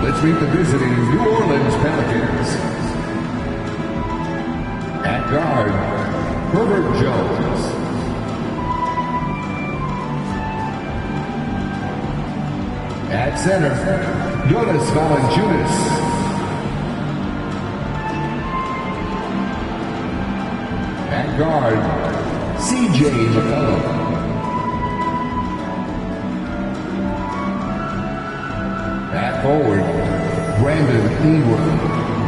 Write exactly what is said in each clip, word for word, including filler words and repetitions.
Let's meet the visiting New Orleans Pelicans. At guard, Herbert Jones. At center, Jonas Valanciunas. At guard, C J McCollum. At forward, Brandon Ingram.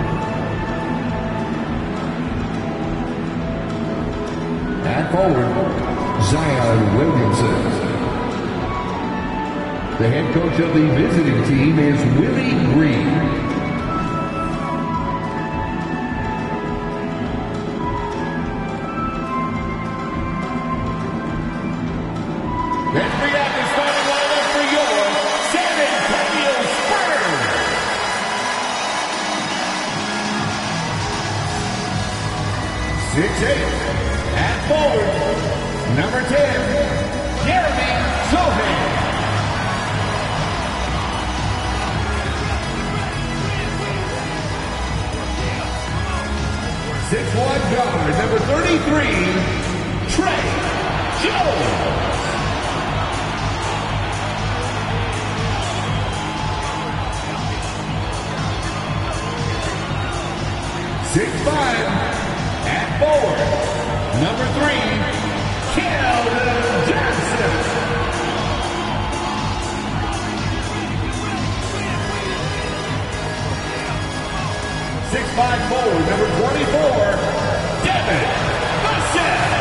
At forward, Zion Williamson. The head coach of the visiting team is Willie Green. six eight, at forward, number ten, Jeremy Sochan. six one guard, number thirty-three, Trey Jones. six five. At forward, number three, Keldon Johnson. six five forward, number twenty-four, Devin Vassell.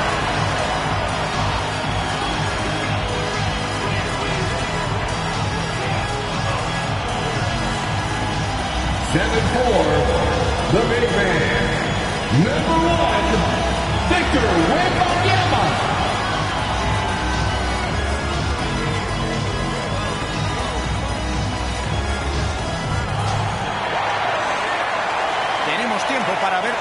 seven four, the big man. Number one, Victor Wembanyama. Tenemos tiempo para ver.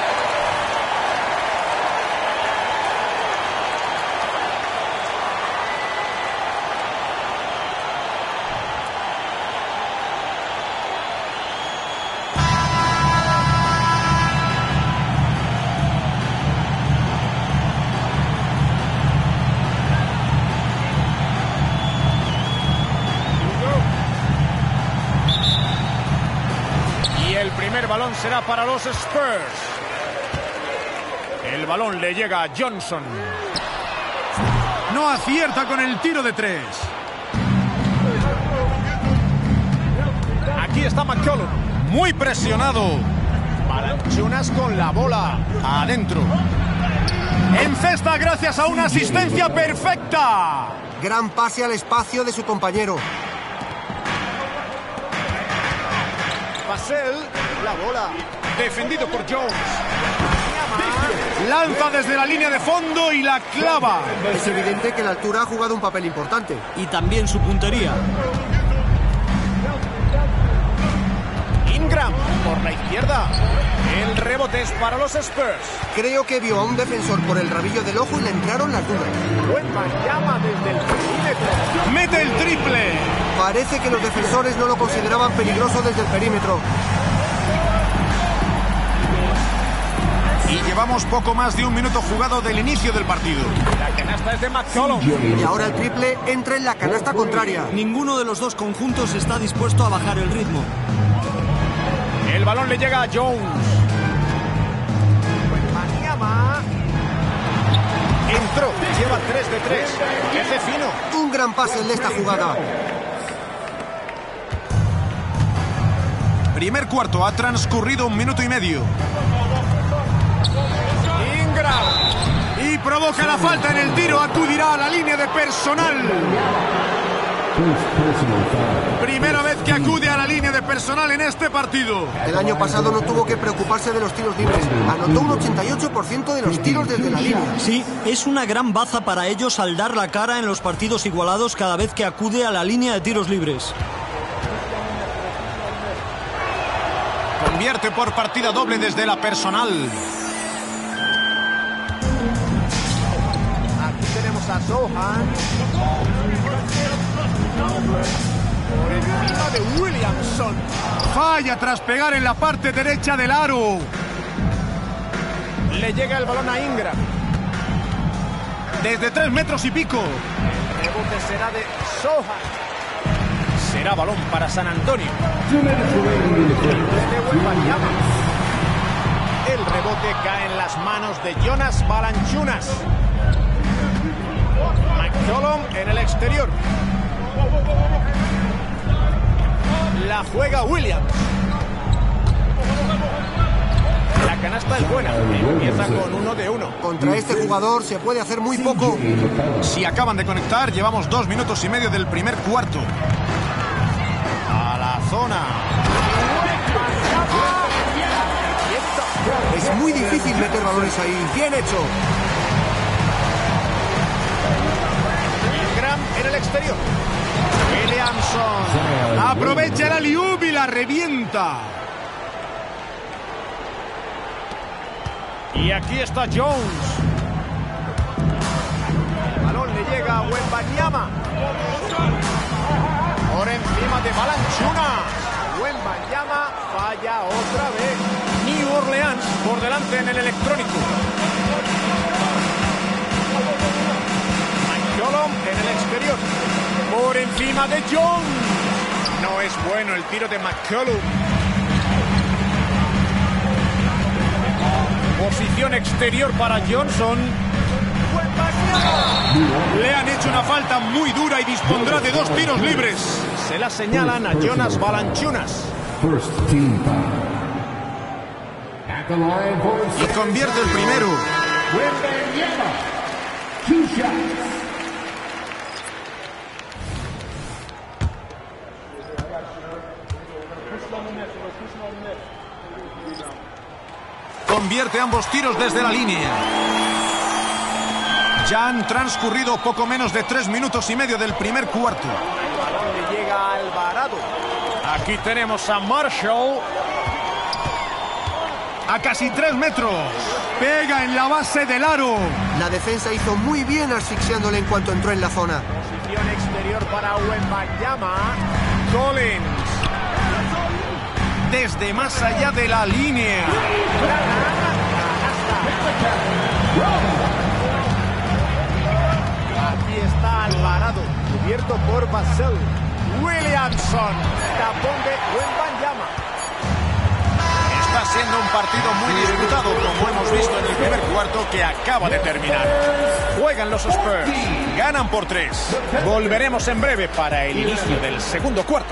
El balón será para los Spurs. El balón le llega a Johnson. No acierta con el tiro de tres. Aquí está McCollum. Muy presionado. Valanciunas con la bola. Adentro. Encesta gracias a una asistencia perfecta. Gran pase al espacio de su compañero. Vassell, la bola, defendido por Jones. Lanza desde la línea de fondo y la clava. Es evidente que la altura ha jugado un papel importante. Y también su puntería. Ingram, por la izquierda. El rebote es para los Spurs. Creo que vio a un defensor por el rabillo del ojo y le entraron las dudas. Wembanyama desde el perímetro. ¡Mete el triple! Parece que los defensores no lo consideraban peligroso desde el perímetro. Y llevamos poco más de un minuto jugado del inicio del partido. La canasta es de McCollum. Y ahora el triple entra en la canasta contraria. Ninguno de los dos conjuntos está dispuesto a bajar el ritmo. El balón le llega a Jones. Entró, lleva tres de tres. ¡Qué hace fino! Un gran pase el de esta jugada. Primer cuarto, ha transcurrido un minuto y medio. Ingram. Y provoca la falta en el tiro, acudirá a la línea de personal. Primera vez que acude a la línea de personal en este partido. El año pasado no tuvo que preocuparse de los tiros libres. Anotó un ochenta y ocho por ciento de los tiros desde la línea. Sí, es una gran baza para ellos al dar la cara en los partidos igualados cada vez que acude a la línea de tiros libres. Convierte por partida doble desde la personal. Aquí tenemos a Sochan. Por encima de Williamson. Falla tras pegar en la parte derecha del aro. Le llega el balón a Ingram. Desde tres metros y pico. El rebote será de Sohan. Será balón para San Antonio. El rebote cae en las manos de Jonas Valanciunas. McCollum en el exterior. La juega Williams. La canasta es buena. Empieza con uno de uno. Contra este jugador se puede hacer muy poco. Si acaban de conectar, llevamos dos minutos y medio del primer cuarto. A la zona. Es muy difícil meter balones ahí. Bien hecho. Ingram en el exterior. Williamson aprovecha el alley-oop y la revienta. Y aquí está Jones. El balón le llega a Wembanyama. Por encima de Valanciunas. Wembanyama falla otra vez. New Orleans por delante en el electrónico. McCollum en el exterior. Por encima de Jones. No es bueno el tiro de McCollum. Posición exterior para Johnson. Le han hecho una falta muy dura y dispondrá de dos tiros libres. Se la señalan a Jonas Valanciunas. Y convierte el primero. Convierte ambos tiros desde la línea. Ya han transcurrido poco menos de tres minutos y medio del primer cuarto. El balón le llega a Alvarado. Aquí tenemos a Marshall. A casi tres metros. Pega en la base del aro. La defensa hizo muy bien asfixiándole en cuanto entró en la zona. Posición exterior para Wembanyama. Collins. Desde más allá de la línea. Aquí está Alvarado, cubierto por Vassell. Williamson, tapón de Wembanyama. Está siendo un partido muy disputado, como hemos visto en el primer cuarto que acaba de terminar. Juegan los Spurs, ganan por tres. Volveremos en breve para el inicio del segundo cuarto.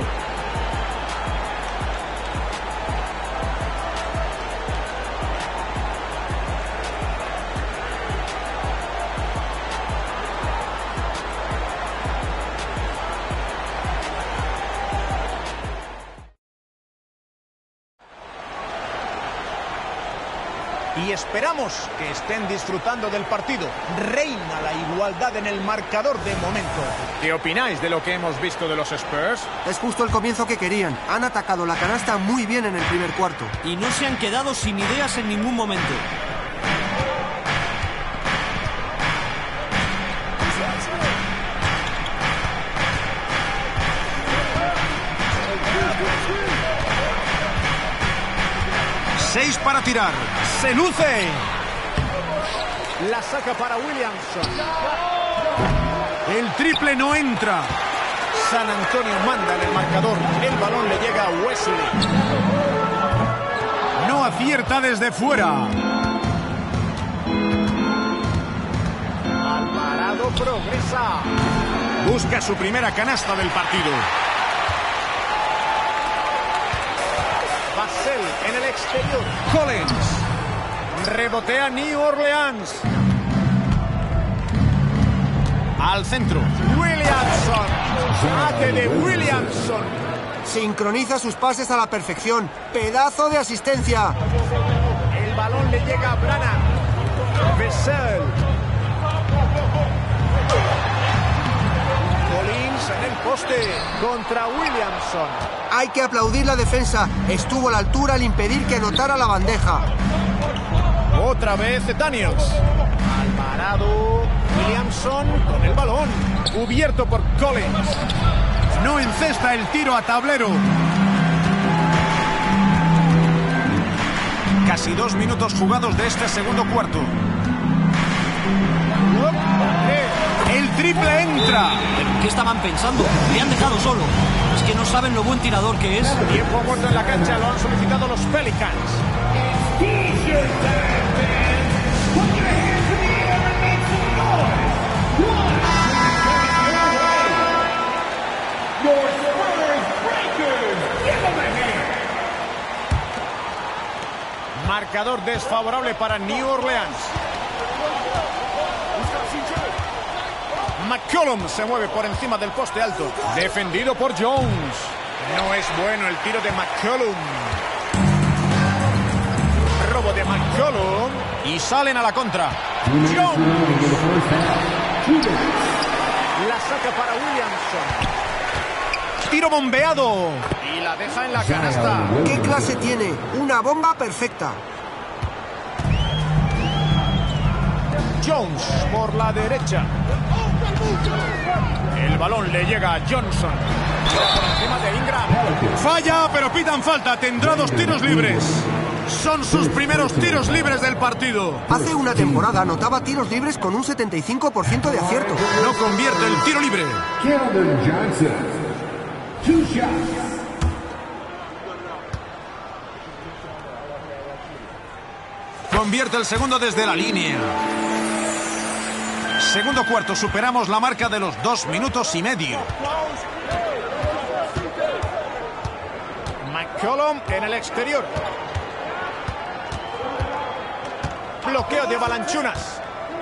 Y esperamos que estén disfrutando del partido. Reina la igualdad en el marcador de momento. ¿Qué opináis de lo que hemos visto de los Spurs? Es justo el comienzo que querían. Han atacado la canasta muy bien en el primer cuarto. Y no se han quedado sin ideas en ningún momento. Seis para tirar. Se luce. La saca para Williamson. El triple no entra. San Antonio manda en el marcador. El balón le llega a Wesley. No acierta desde fuera. Alvarado progresa. Busca su primera canasta del partido. Vassell en el exterior. Collins. Rebotea New Orleans. Al centro. Williamson. Mate de Williamson. Sincroniza sus pases a la perfección. Pedazo de asistencia. El balón le llega a Branham. Vassell. Collins en el poste contra Williamson. Hay que aplaudir la defensa. Estuvo a la altura al impedir que anotara la bandeja. Otra vez Daniels. Alvarado. Williamson con el balón. Cubierto por Collins. No encesta el tiro a tablero. Casi dos minutos jugados de este segundo cuarto. El triple entra. ¿Pero qué estaban pensando? Le han dejado solo. Es que no saben lo buen tirador que es. Tiempo muerto en la cancha, lo han solicitado los Pelicans. Marcador desfavorable para New Orleans. McCollum se mueve por encima del poste alto. Defendido por Jones. No es bueno el tiro de McCollum. Robo de McCollum. Y salen a la contra. Jones. La saca para Williamson. Tiro bombeado. Y la deja en la canasta. ¿Qué clase tiene? Una bomba perfecta. Jones por la derecha. El balón le llega a Johnson. Por encima de Ingram. Falla, pero pitan falta. Tendrá dos tiros libres. Son sus primeros tiros libres del partido. Hace una temporada anotaba tiros libres con un setenta y cinco por ciento de acierto. No convierte el tiro libre. Keldon Johnson. Two shots. Convierte el segundo desde la línea. Segundo cuarto, superamos la marca de los dos minutos y medio. McCollum en el exterior. Bloqueo de Valanciunas.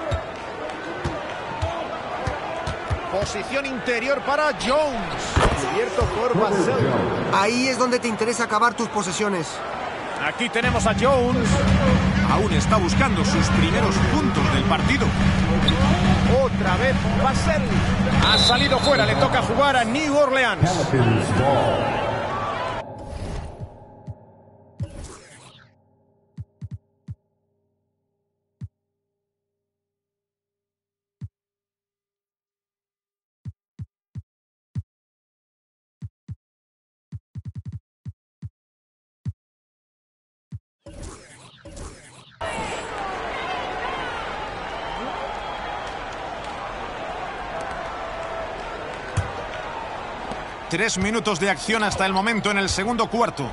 Posición interior para Jones. Cubierto por Vassell. Ahí es donde te interesa acabar tus posesiones. Aquí tenemos a Jones. Aún está buscando sus primeros puntos del partido. Otra vez Vassell. Ha salido fuera, le toca jugar a New Orleans. Tres minutos de acción hasta el momento en el segundo cuarto.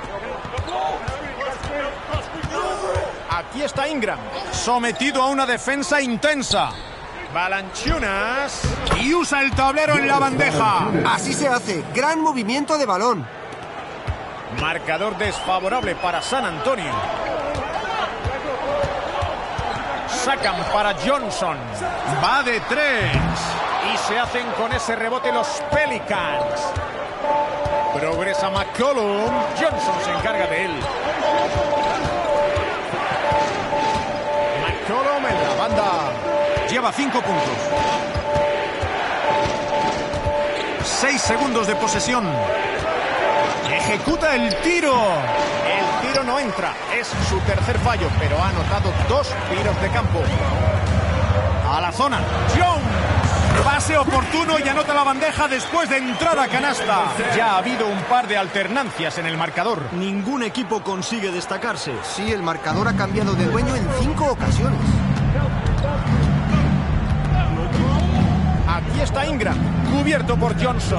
Aquí está Ingram, sometido a una defensa intensa. Valanciunas y usa el tablero en la bandeja. Así se hace. Gran movimiento de balón. Marcador desfavorable para San Antonio. Sacan para Johnson. Va de tres. Y se hacen con ese rebote los Pelicans. Progresa McCollum. Johnson se encarga de él. McCollum en la banda. Lleva cinco puntos. Seis segundos de posesión. Ejecuta el tiro. El tiro no entra. Es su tercer fallo, pero ha anotado dos tiros de campo. A la zona. Jones. Pase oportuno y anota la bandeja después de entrada a canasta. Ya ha habido un par de alternancias en el marcador. Ningún equipo consigue destacarse. Sí, el marcador ha cambiado de dueño en cinco ocasiones. Aquí está Ingram, cubierto por Johnson.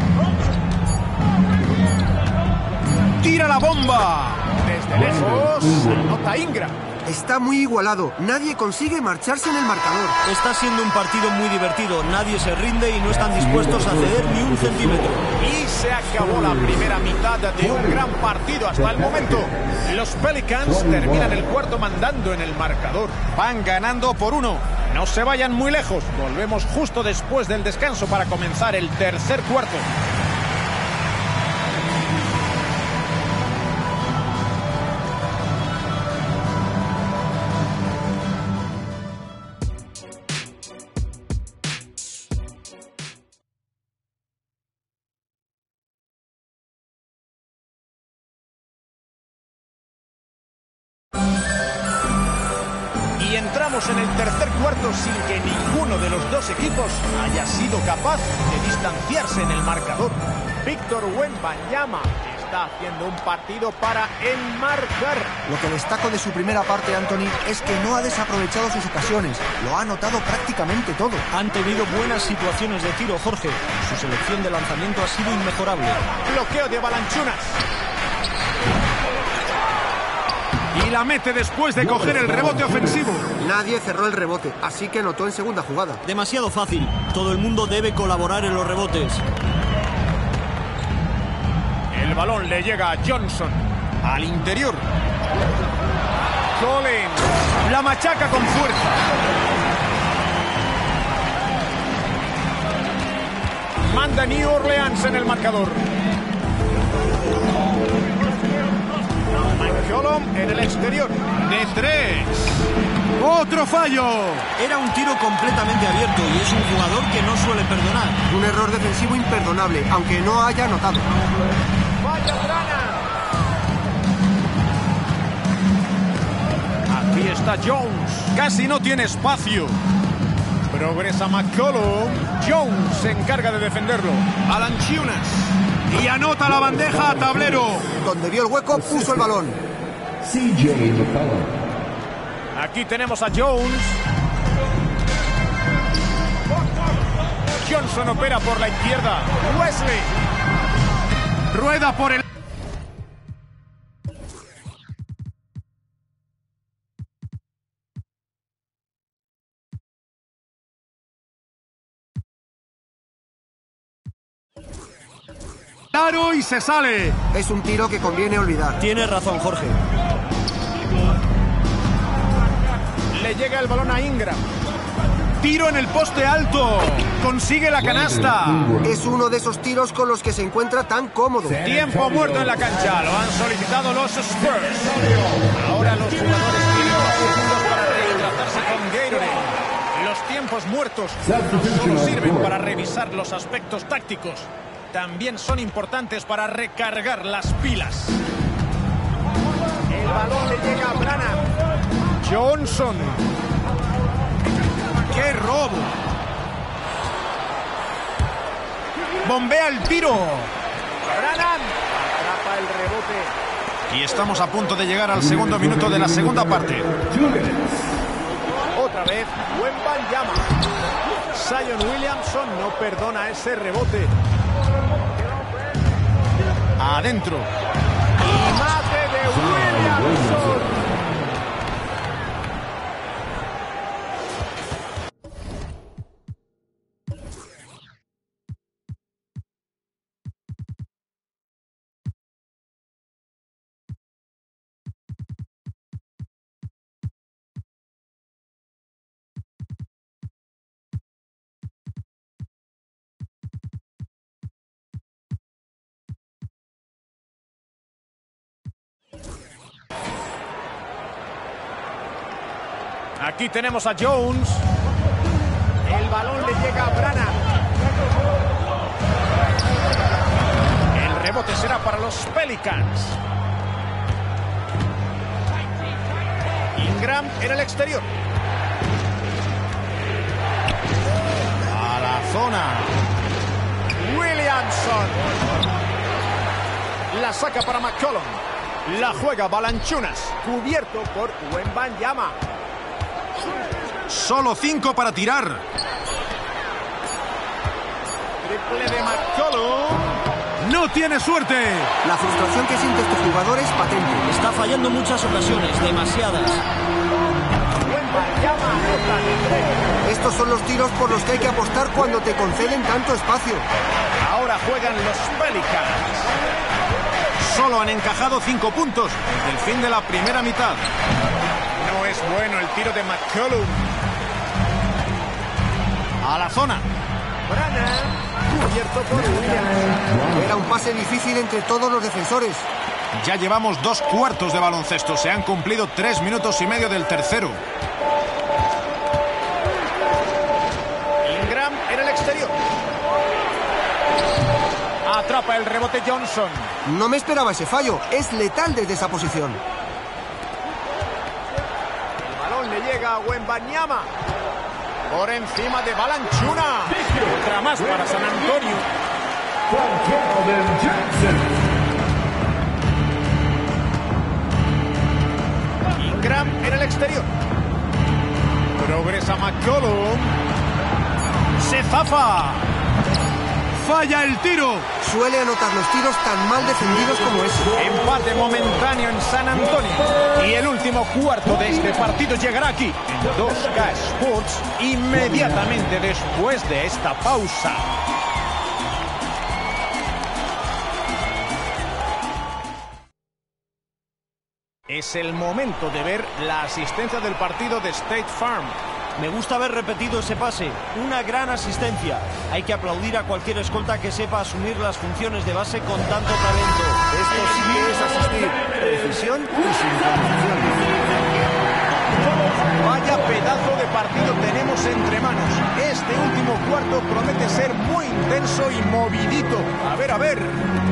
Tira la bomba. Desde lejos, anota Ingram. Está muy igualado. Nadie consigue marcharse en el marcador. Está siendo un partido muy divertido. Nadie se rinde y no están dispuestos a ceder ni un centímetro. Y se acabó la primera mitad de un gran partido hasta el momento. Los Pelicans terminan el cuarto mandando en el marcador. Van ganando por uno. No se vayan muy lejos. Volvemos justo después del descanso para comenzar el tercer cuarto. Y entramos en el tercer cuarto sin que ninguno de los dos equipos haya sido capaz de distanciarse en el marcador. Víctor Wembanyama está haciendo un partido para enmarcar. Lo que destaco de su primera parte, Anthony, es que no ha desaprovechado sus ocasiones. Lo ha anotado prácticamente todo. Han tenido buenas situaciones de tiro, Jorge. Su selección de lanzamiento ha sido inmejorable. Bloqueo de Valanciunas. Y la mete después de coger el rebote ofensivo. Nadie cerró el rebote, así que anotó en segunda jugada. Demasiado fácil. Todo el mundo debe colaborar en los rebotes. El balón le llega a Johnson. Al interior. Collins. La machaca con fuerza. Manda New Orleans en el marcador. McCollum en el exterior. De tres. ¡Otro fallo! Era un tiro completamente abierto y es un jugador que no suele perdonar. Un error defensivo imperdonable, aunque no haya anotado. ¡Vaya Brana! Aquí está Jones. Casi no tiene espacio. Progresa McCollum. Jones se encarga de defenderlo. Valanciunas. Y anota la bandeja a tablero. Donde vio el hueco, puso el balón. C J McCollum. Aquí tenemos a Jones. Johnson opera por la izquierda. Wesley. Rueda por el... Claro, y se sale. Es un tiro que conviene olvidar. Tienes razón, Jorge. Le llega el balón a Ingram. Tiro en el poste alto. Consigue la canasta. Es uno de esos tiros con los que se encuentra tan cómodo. Tiempo muerto en la cancha. Lo han solicitado los Spurs. Ahora los jugadores tienen dos segundos para rehidratarse con Gatorade. Los tiempos muertos no solo sirven para revisar los aspectos tácticos, también son importantes para recargar las pilas. El balón le llega a Branham. Johnson. ¡Qué robo! Bombea el tiro. Branham atrapa el rebote. Y estamos a punto de llegar al segundo minuto de la segunda parte. Otra vez, Wembanyama. Zion Williamson no perdona ese rebote. Adentro. Y mate de Williamson. Aquí tenemos a Jones. El balón le llega a Branham. El rebote será para los Pelicans. Ingram en el exterior. A la zona. Williamson. La saca para McCollum. La juega Valanciunas. Cubierto por Wembanyama. Solo cinco para tirar. Triple de McCollum. No tiene suerte. La frustración que siente este jugador es patente. Está fallando muchas ocasiones, demasiadas. Estos son los tiros por los que hay que apostar cuando te conceden tanto espacio. Ahora juegan los Pelicans. Solo han encajado cinco puntos desde el fin de la primera mitad. No es bueno el tiro de McCollum. A la zona. Branham, cubierto por Williams. Era un pase difícil entre todos los defensores. Ya llevamos dos cuartos de baloncesto. Se han cumplido tres minutos y medio del tercero. Ingram en el exterior. Atrapa el rebote Johnson. No me esperaba ese fallo. Es letal desde esa posición. El balón le le llega a Wembanyama. Por encima de Balanchuna. Otra más para San Antonio. From Calvin Johnson. Ingram en el exterior. Progresa McCollum. Se zafa. Falla el tiro. Suele anotar los tiros tan mal defendidos como ese. Empate momentáneo en San Antonio. Y el último cuarto de este partido llegará aquí, en dos K Sports, inmediatamente después de esta pausa. Es el momento de ver la asistencia del partido de State Farm. Me gusta haber repetido ese pase. Una gran asistencia. Hay que aplaudir a cualquier escolta que sepa asumir las funciones de base con tanto talento. Esto sí que es asistir. Precisión y sincronización. Vaya pedazo de partido tenemos entre manos. Este último cuarto promete ser muy intenso y movidito. A ver, a ver.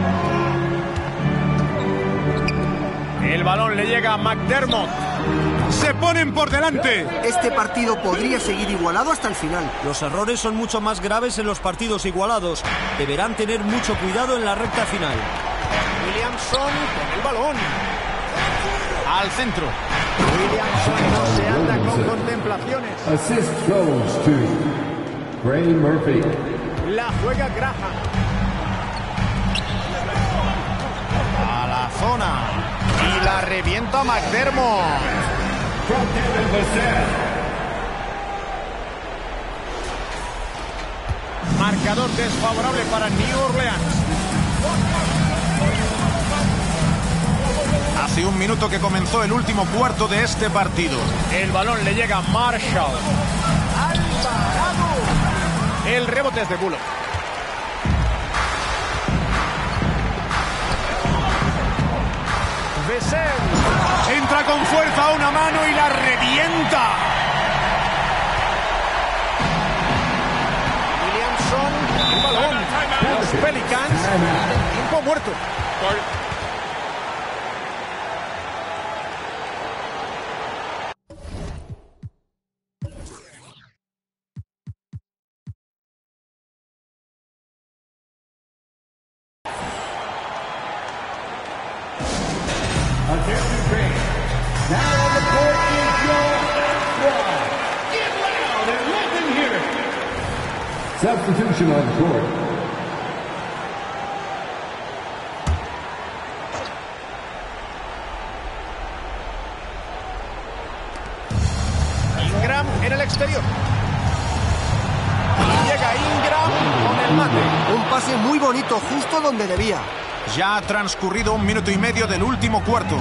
El balón le llega a McDermott. Se ponen por delante. Este partido podría seguir igualado hasta el final. Los errores son mucho más graves en los partidos igualados. Deberán tener mucho cuidado en la recta final. Williamson con el balón. Al centro. Williamson no se anda con contemplaciones. Assist goes to Ray Murphy. La juega Graham. A la zona. Y la revienta McDermott. From Devin Vassell. Marcador desfavorable para New Orleans. Hace un minuto que comenzó el último cuarto de este partido. El balón le llega a Marshall. El rebote es de Bullock. Vassell entra con fuerza a una mano y la revienta. Williamson, el balón. Los Pelicans, tiempo muerto. Attention fans. Now on the court is your squad. Get loud and let them hear it. Substitution on the court. Ingram en el exterior. Y llega Ingram con el mate. Un pase muy bonito, justo donde debía. Ya ha transcurrido un minuto y medio del último cuarto.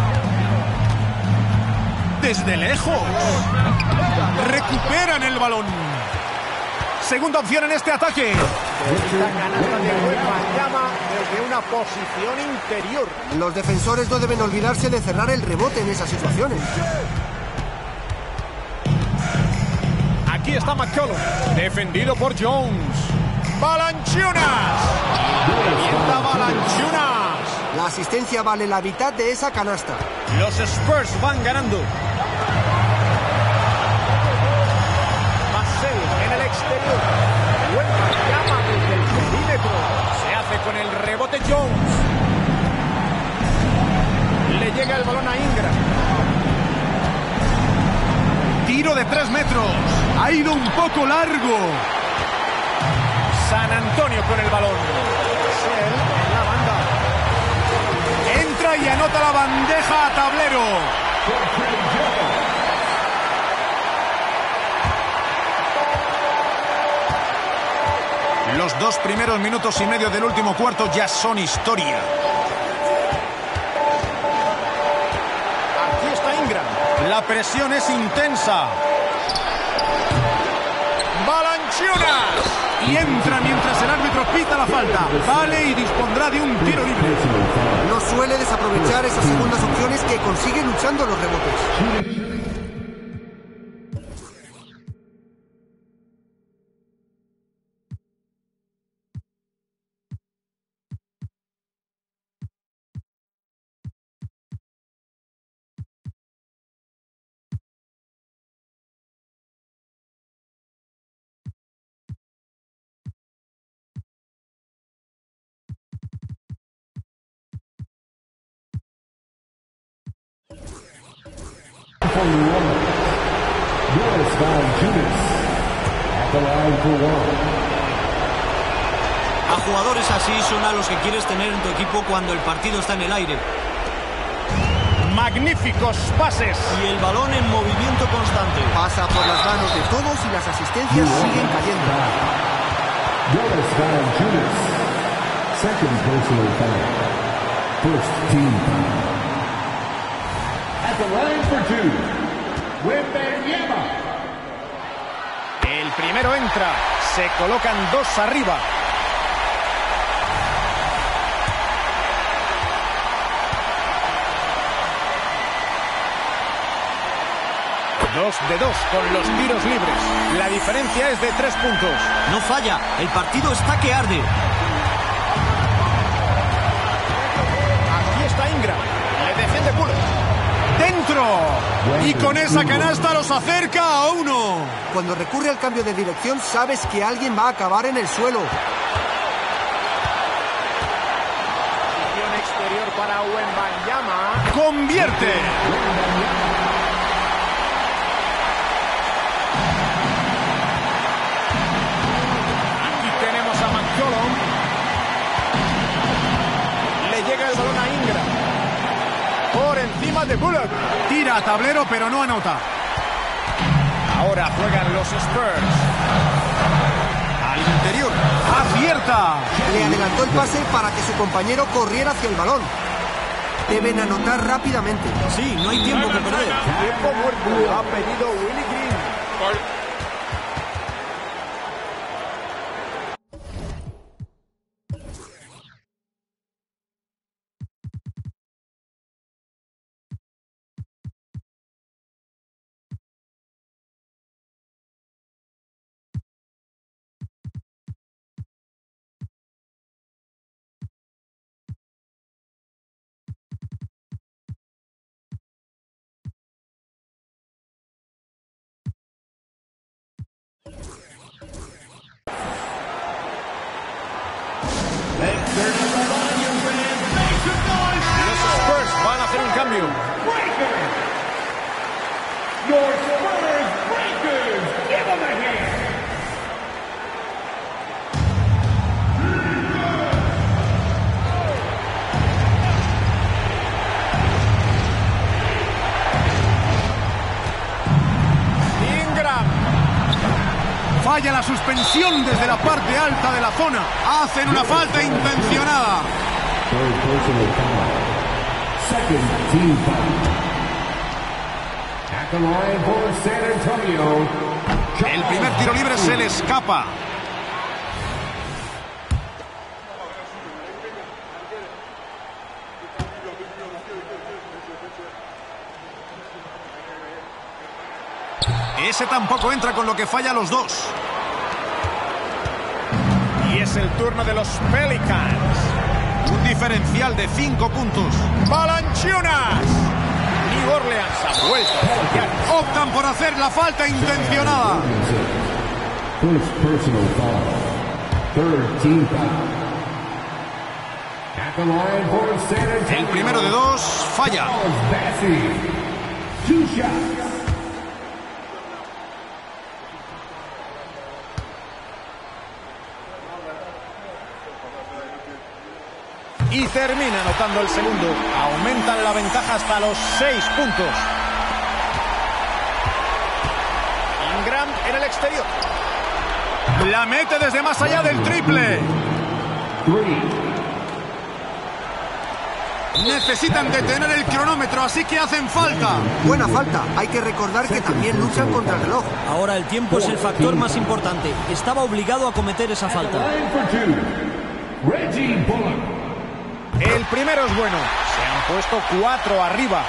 Desde lejos. Recuperan el balón. Segunda opción en este ataque. La canasta de Wembanyama desde una posición interior. Los defensores no deben olvidarse de cerrar el rebote en esas situaciones. Aquí está McCollum. Defendido por Jones. ¡Balanchunas! ¡Revienta Balanchunas! La asistencia vale la mitad de esa canasta. Los Spurs van ganando. Vassell en el exterior. Wembanyama desde el perímetro. Se hace con el rebote Jones. Le llega el balón a Ingram. Tiro de tres metros. Ha ido un poco largo. San Antonio con el balón. Vassell en la banda. Entra y anota la bandeja a tablero. Los dos primeros minutos y medio del último cuarto ya son historia. Aquí está Ingram. La presión es intensa. ¡Balanchunas! Y entra mientras el árbitro pita la falta. Vale y dispondrá de un tiro libre. No suele desaprovechar esas segundas opciones que consigue luchando los rebotes. for New Orleans, Jonas Valanciunas at the line for one. A jugadores así son a los que quieres tener en tu equipo cuando el partido está en el aire. Magníficos pases. Y el balón en movimiento constante. Pasa por las manos de todos y las asistencias siguen cayendo. Jonas Valanciunas, second personal foul. First team foul. At the line for two, Wembanyama. El primero entra. Se colocan dos arriba. Dos de dos con los tiros libres. La diferencia es de tres puntos. No falla. El partido está que arde. Aquí está Ingram. Le defiende Bullock. ¡Dentro! Y con esa canasta los acerca a uno. Cuando recurre al cambio de dirección, sabes que alguien va a acabar en el suelo. Posición exterior para Wembanyama. ¡Convierte! Le llega el balón a Ingram. Por encima de Bullock. Tira a tablero pero no anota. Ahora juegan los Spurs. Al interior. ¡Acierta! Le adelantó el pase para que su compañero corriera hacia el balón. Deben anotar rápidamente. Sí, no hay tiempo que perder. Tiempo muerto. Ha pedido Willie Green. Los Spurs van a hacer un cambio. Your Spurs Breakers, give them a hand. Ingram. Falla la suspensión desde la parte alta de la zona. Hacen una falta intencionada. Third personal foul. Second team foul. At the line for San Antonio. El primer tiro libre se le escapa. Ese tampoco entra, con lo que falla los dos. Y es el turno de los Pelicans. Un diferencial de cinco puntos. ¡Valanciunas! New Orleans ha vuelto a fallar. Optan por hacer la falta intencionada. First personal foul. Third team foul. At the line for San Antonio. El primero de dos falla. Bassey. Two shots. Y termina anotando el segundo. Aumentan la ventaja hasta los seis puntos. Ingram en el exterior. La mete desde más allá del triple. Necesitan detener el cronómetro, así que hacen falta. Buena falta. Hay que recordar que también luchan contra el reloj. Ahora el tiempo es el factor más importante. Estaba obligado a cometer esa falta. Line for two. Reggie Bullock. El primero es bueno. Se han puesto cuatro arriba.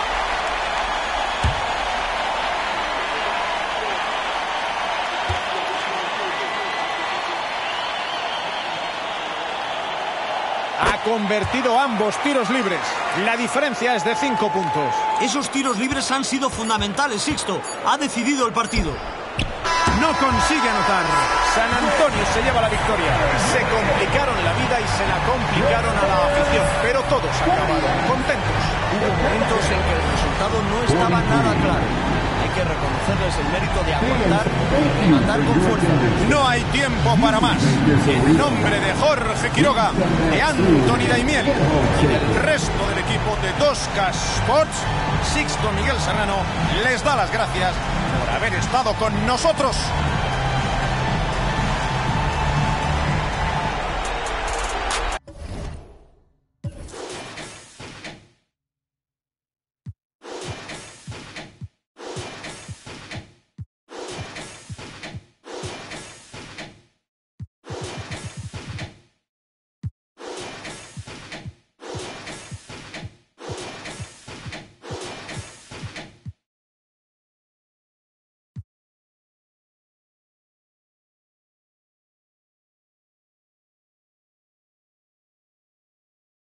Ha convertido ambos tiros libres. La diferencia es de cinco puntos. Esos tiros libres han sido fundamentales, Sixto. Ha decidido el partido. No consigue anotar. San Antonio se lleva la victoria. Se complicaron la vida y se la complicaron a la afición, pero todos acabaron contentos. Hubo momentos en que el resultado resultado no estaba nada claro. Hay que reconocerles el mérito de aguantar y matar con fuerza. No hay tiempo para más. En nombre de Jorge Quiroga, de Anthony Daimiel y del resto del equipo de dos K Sports, Sixto Miguel Serrano les da las gracias por haber estado con nosotros.